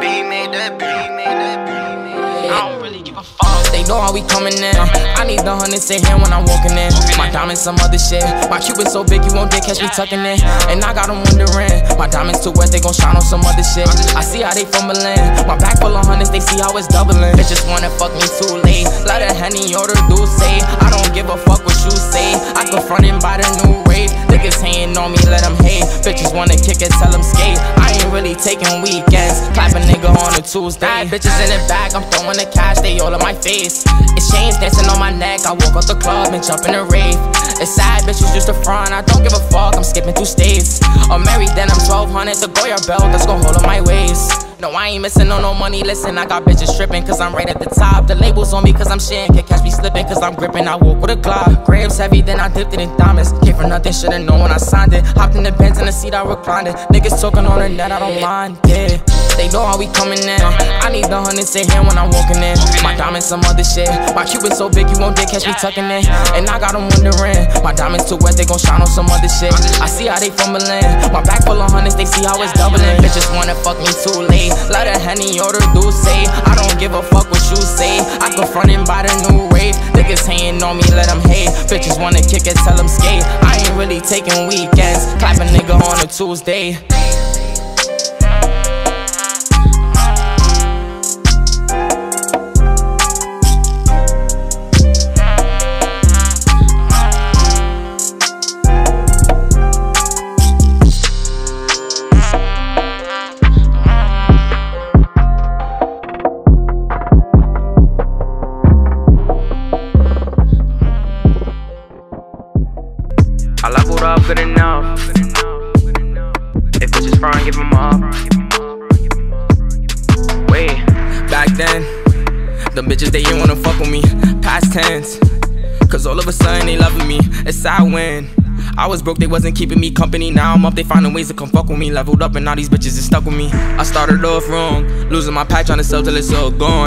I don't really give a fuck. They know how we coming in. I need the hundreds in here when I'm walking in. My diamonds some other shit. My Cuban so big you won't dare catch me tucking in. And I got them wondering, my diamonds too wet, they gon' shine on some other shit. I see how they fumbling. My back full of hundreds, they see how it's doubling. Bitches wanna fuck me too late. Let a Henny order do say. I don't give a fuck what you say. I go frontin' by the new rate. Niggas hating on me, let them hate. Bitches wanna kick it, tell them skate. I ain't really taking weekends. Clap a nigga on a Tuesday. Bitches in the back, I'm throwing the cash, they all in my face. It's chains dancing on my neck, I walk out the club and jump in the rave. It's sad, bitches just a front, I don't give a fuck, I'm skipping through states. I'm married, then I'm 1200, the Goya belt that's gon' hold on my waist. No, I ain't missing no money, listen, I got bitches tripping cause I'm right at the top. The labels on me cause I'm shitting, can't catch me slipping cause I'm gripping. I walk with a Glock, grams heavy, then I dipped it in diamonds. Came for nothing, should've known when I signed it. Hopped in the Benz in the seat, I reclined it. Niggas talking on the net, I don't mind, yeah. They know how we coming in. I need the hundreds in here when I'm walking in. My diamonds some other shit. My Cuban so big you won't dare catch me tucking in. And I got them wondering, my diamonds too wet, they gon' shine on some other shit. I see how they fumbling. My back full of hundreds, they see how it's doubling. Bitches wanna fuck me too late. Let a Henny order do say. I don't give a fuck what you say. I go frontin' by the new rate. Niggas hating on me, let them hate. Bitches wanna kick it, tell them skate. I ain't really taking weekends. Clap a nigga on a Tuesday. I leveled up good enough. If bitches front, give them up. Wait, back then, them bitches, they ain't wanna fuck with me. Past tense, cause all of a sudden they loving me. It's sad when I was broke, they wasn't keeping me company. Now I'm up, they finding ways to come fuck with me. Leveled up and now these bitches is stuck with me. I started off wrong, losing my patch on the cell till it's all gone.